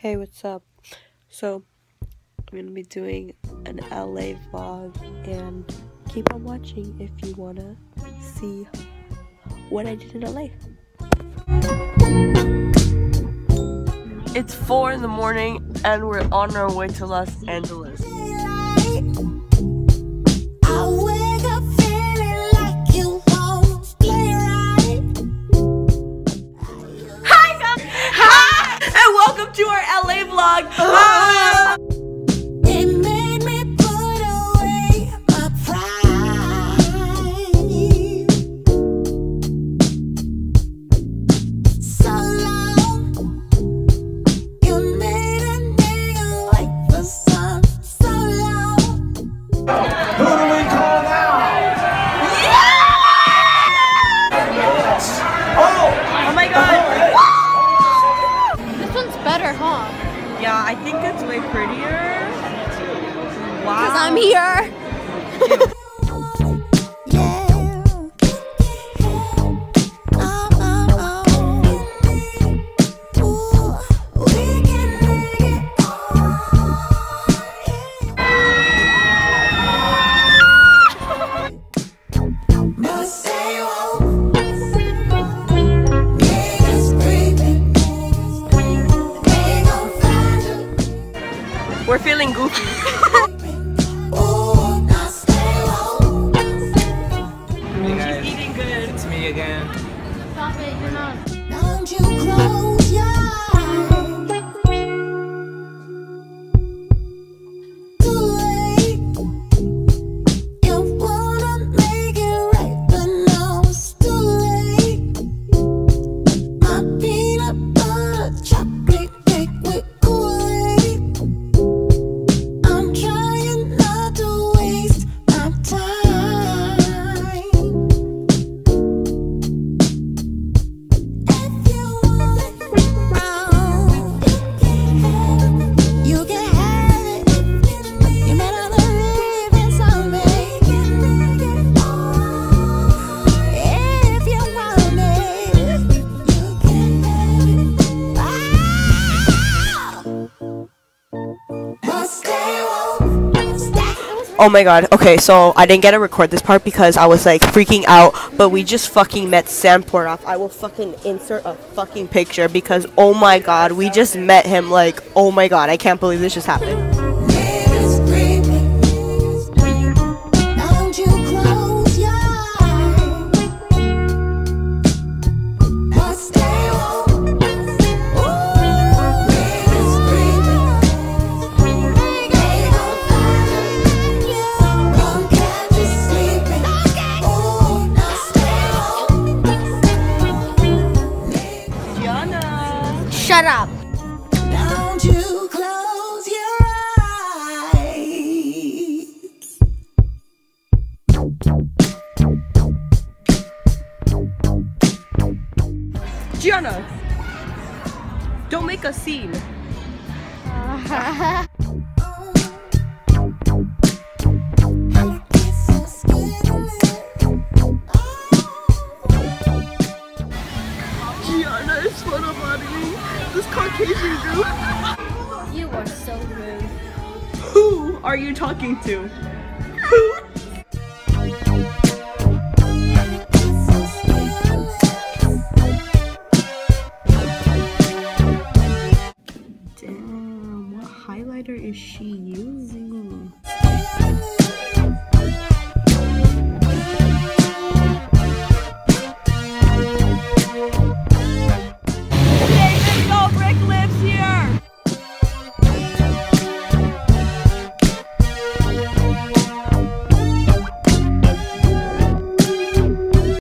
Hey, what's up? So, I'm gonna be doing an LA vlog, and keep on watching if you wanna see what I did in LA. It's 4 in the morning, and we're on our way to Los Angeles. Welcome to our LA vlog. It made me put away my pride. So long, you made a nigga wait for some. So long. Who do we call now? Yeah! Oh my god. Better, huh? Yeah, I think it's way prettier. Wow. Because I'm here. We're feeling goofy. Hey guys, She's eating good. it's me again. Stop it, you're not. Don't you close your eyes. Too late. You wanna make it right, but now it's too late. My peanut butter chocolate cake with Kool-Aid. I'm trying not to waste my time. If you want it wrong, you can have it. You may not believe in something. If you want it, you can have it. But stay woke, stay. Oh my god. Okay, so I didn't get to record this part because I was like freaking out, but we just fucking met Sam Portoff. I will fucking insert a fucking picture because oh my god, we just met him. Like, oh my god, I can't believe this just happened. Niggas screaming. Don't you close your eyes. But stay woke. Niggas screaming. They gon' find you. Won't catch you sleeping. Now stay woke. Gianna. Shut up. Don't you close your eyes. Gianna. Don't make a scene. Gianna is photobodying this Caucasian group. You are so rude. Who are you talking to? Who? Damn, what highlighter is she using?